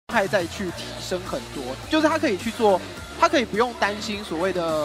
害再去提升很多，就是他可以去做，他可以不用担心所谓的。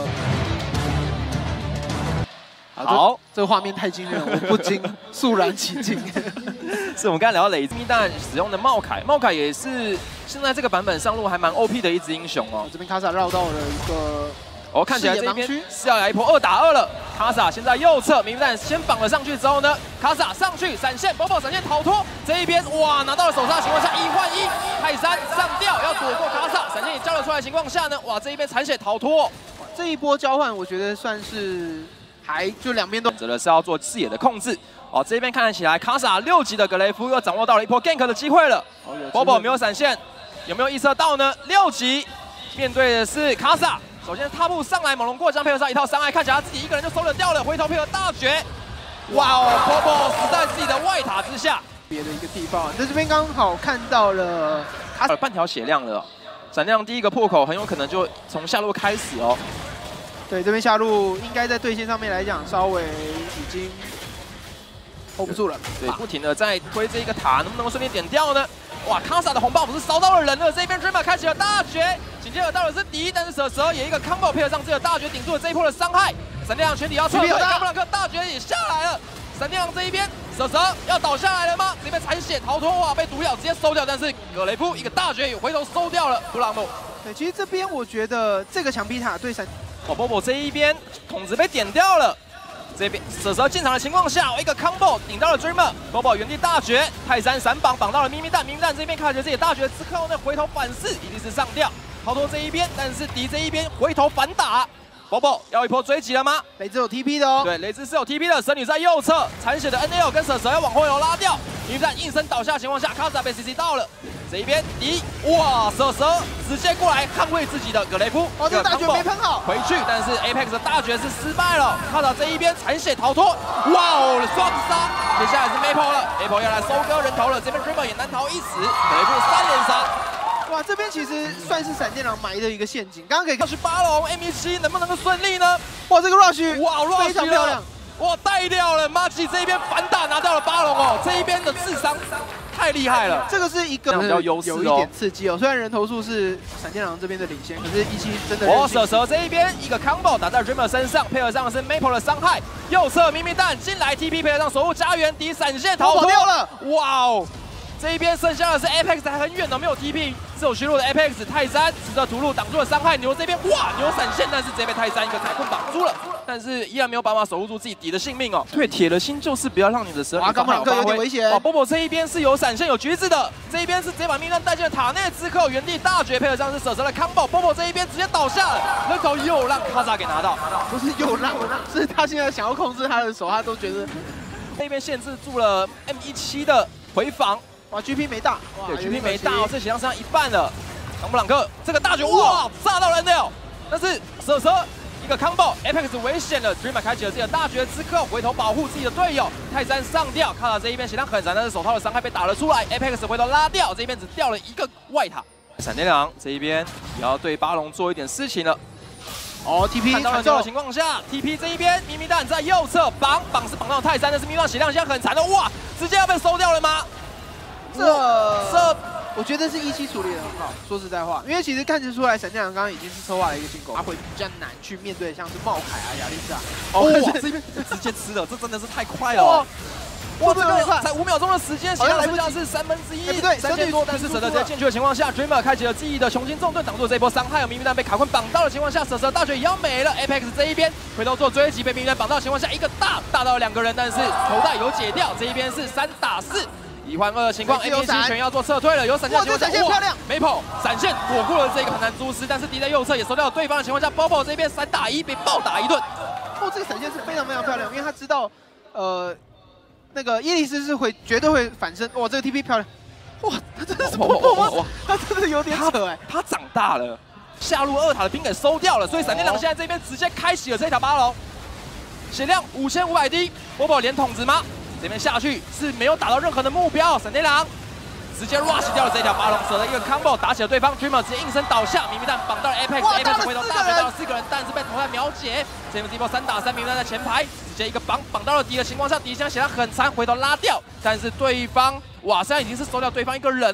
好，这个画面太惊人了，我不禁肃然起敬。 是我们刚才聊到雷咪蛋使用的茂凯，茂凯也是现在这个版本上路还蛮 OP 的一只英雄哦。 这边卡萨绕到了一个。 看起来这边是要来一波2打2了。卡萨现在右侧，明蛋先绑了上去之后呢，卡萨上去闪现，波波闪现逃脱。这一边哇拿到了手刹的情况下1换1，泰山上吊要躲过卡萨，闪现也交了出来的情况下呢，哇这一边残血逃脱。 这一波交换我觉得算是还就两边都选择的是要做视野的控制。哦这边看起来卡萨6级的格雷夫又掌握到了一波 gank 的机会了。波波没有闪现，有没有预测到呢？6级面对的是卡萨。 首先踏步上来，猛龙过江配合上一套伤害，看起来他自己一个人就收得掉了，回头配合大绝，哇哦 ，Bobo 死在自己的外塔之下， 别的一个地方，在这边刚好看到了他半条血量了，闪亮第一个破口很有可能就从下路开始哦。 对，这边下路应该在对线上面来讲稍微已经 hold 不住了， 对，不停的在推这一个塔，能不能顺利点掉呢？ 哇，卡萨的红爆不是烧到了人了，这边 Dreamer 开启了大绝，紧接着到的是敌，但是蛇也一个 combo 配合上这个大绝顶住了这一波的伤害，闪电狼全体要撤退，冈布朗克大绝也下来了，闪电狼这一边蛇要倒下来了吗？这边残血逃脱，哇，被毒咬直接收掉，但是格雷夫一个大绝也回头收掉了布朗姆。 对，其实这边我觉得这个墙壁塔对闪， 波波这一边筒子被点掉了。 这边蛇进场的情况下，一个 combo 顶到了 Dreamer，Bobo 原地大绝，泰山闪绑绑到了咪咪蛋，咪咪蛋这边看着自己大绝之后呢，回头反噬一定是上吊，逃脱这一边，但是敌这一边回头反打 ，Bobo 要一波追击了吗？ 雷兹有 TP 的哦， 对，雷兹是有 TP 的，神女在右侧，残血的 NL 跟蛇要往后游拉掉，咪咪蛋应声倒下的情况下，卡萨被 CC 到了。 这一边敌哇，蛇直接过来捍卫自己的格雷夫， 哦，这个大绝没喷好， 回去，但是 Apex 的大绝是失败了。看到这一边残血逃脱，哇哦，双杀！接下来是 Maple 了 ，Maple 要来收割人头了，这边 Dreamer 也难逃一死，格雷夫3连杀。 哇，这边其实算是闪电狼埋的一个陷阱，刚刚可以看去巴龙 M17能不能够顺利呢？ 哇，这个 Rush 哇 ，Rush 非常漂亮， 哇，带掉了 Machi 这一边反打拿到了巴龙哦，这一边的智商。 太厉害了， 这个是一个比较优势哦， 有一点刺激哦。虽然人头数是闪电狼这边的领先，可是17真的。 哦，蛇这一边一个 combo 打在 Dreamer 身上，配合上的是 Maple 的伤害，右侧咪咪蛋进来 TP 配合上守护家园，敌闪现逃脱掉了， 哇哦！这一边剩下的是 Apex 还很远的，没有 TP， 是有虚弱的 Apex 泰山持着屠戮挡住了伤害，牛这边哇牛闪现，但是直接被泰山一个踩棍绑住了，但是依然没有办法守护住自己敌的性命哦。对，铁的心就是不要让你的蛇女冈布朗克有点危险。 哇，Bobo 这一边是有闪现有橘子的，这一边是直接把命蛋带进了塔内之后，原地大绝配合上是蛇的 combo，Bobo 这一边直接倒下了，那头又让卡萨给拿到， 不是又让，是他现在想要控制他的手，他都觉得那边限制住了 M17的回防。 哇 ，GP 没大， 对 ，GP 没大哦，这血量剩下1半了。冈布朗克这个大绝哇炸到了 NL， 但是蛇一个 combo，Apex 危险了 ，Dreamer 开启了自己的大绝之后，回头保护自己的队友，泰山上吊，看到这一边血量很残，但是手套的伤害被打了出来 ，Apex 回头拉掉，这一边只掉了一个外塔。闪电狼这一边也要对巴龙做一点事情了。 哦 ，TP 看到人救的情况下 ，TP 这一边咪咪蛋在右侧绑是绑到泰山，但是咪咪蛋血量现在很残的，哇，直接要被收掉了吗？ 这我觉得是17处理的很好。说实在话，因为其实看得出来，闪电狼刚刚已经是策划了一个进攻，他会比较难去面对像是茂凯啊、亚历山。 哦，这边直接吃了，这真的是太快了哦。哇，这个才5秒钟的时间，血量来不及是1/3， 不对 ，3000多，但是蛇直接进去的情况下 ，Dreamer 开启了自己的雄心纵盾，挡住了这一波伤害。有咪咪蛋被卡棍绑到的情况下，蛇大绝也要没了。Apex 这一边回头做追击，被咪咪蛋绑到的情况下，一个大到2个人，但是头带有解掉，这一边是3打4。 1换2的情况 ，M17 全要做撤退了，有闪现的情况下， 闪现漂亮 ，Maple 闪现躲过了这个很难蛛丝，但是敌在右侧也收掉了对方的情况下 ，Bobo 这边3打1被暴打一顿。 哦，这个闪现是非常漂亮，因为他知道，那个伊利斯是绝对会反身。哇，这个 TP 漂亮，哇，他真的是哇，他真的有点扯哎， 他长大了，下路2塔的兵给收掉了，所以闪电狼现在这边直接开启了这条巴龙，血量5500滴 ，Bobo 连筒子吗？ 这边下去是没有打到任何的目标，闪电狼直接 rush 掉了这条巴龙，蛇的一个 combo 打起了对方 ，Dreamer 直接应声倒下，咪咪蛋绑到了 Apex 回头大飞到了4个人，但是被头带秒解，这边地波3打3，咪咪蛋在前排，直接一个绑到了敌的情况下，敌现在血量很残，回头拉掉，但是对方哇，现在已经是收掉对方一个人了哦。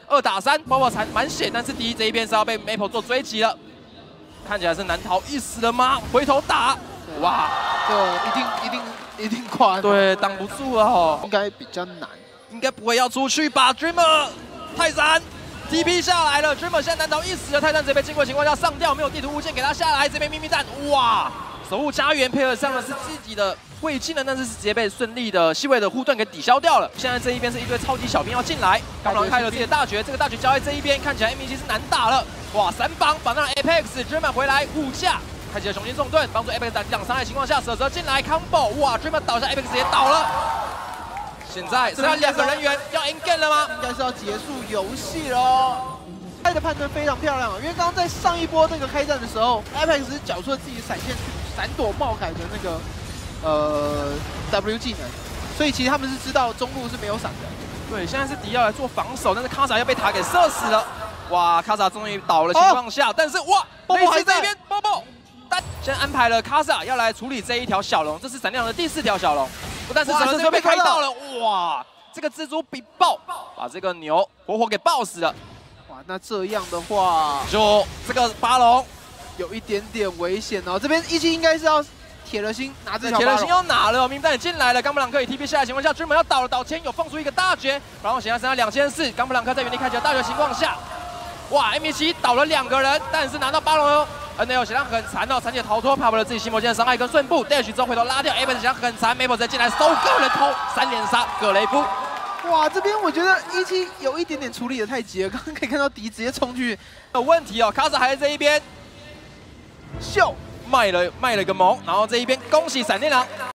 2打3，包括蛮险，但是第一这一边是要被 Maple 做追击了，看起来是难逃一死了吗？回头打，哇， 这一定跨， 对，挡不住了哦， 应该比较难， 应该不会要出去吧 ？Dreamer 泰山 TP 下来了 ，Dreamer现在难逃一死了，泰山直接被经过的情况下上吊，没有地图物件给他下来，这边秘密弹，哇，守护家园配合上的是自己的未技能，但是直接被顺利的细微的护盾给抵消掉了。现在这一边是一堆超级小兵要进来，刚刚开了自己的大绝，这个大绝交在这一边，看起来 MEG 是难打了。哇，3帮绑上 Apex，Dreamer 回来护驾，开启了雄心重盾，帮助 Apex 打抵挡伤害的情况下，舍则进来 combo， 哇 ，Dreamer 倒下 Apex 也倒了。现在剩下2个人员要 engage 了吗？ 应该是要结束游戏喽。他的判断非常漂亮啊，因为刚刚在上一波那个开战的时候 ，Apex 是缴出了自己闪现闪躲冒凯的那个W 技能，所以其实他们是知道中路是没有闪的。 对，现在是迪奥来做防守，但是卡萨要被塔给射死了。哇，卡萨终于倒了情况下，但是哇，雷奇这边波先安排了卡萨要来处理这一条小龙，这是闪亮的第4条小龙，不但是整个就被开到了，哇，这个蜘蛛比爆，把这个牛活活给爆死了。 哇，那这样的话， 就这个巴龙有一点点危险哦。这边17应该是要铁了心拿这条巴龙， 铁了心要拿了，名单也进来了。冈布朗克以 TP 下来的情况下，Dreamer要倒了，倒前有放出一个大绝，然后现在剩下2400，冈布朗克在原地开启了大绝的情况下，哇 ，MEG 倒了2个人，但是拿到巴龙哦。NL 血量很残哦，残血逃脱，怕不了自己心魔剑的伤害跟顺步 dash 之后回头拉掉 ，Apex 血量很残 ，Maple 直接进来收个人头，3连杀葛雷夫。 哇，这边我觉得17有一点点处理的太急了，刚刚可以看到迪直接冲去， 有问题哦，卡萨还在这一边， 秀卖了个萌，然后这一边恭喜闪电狼。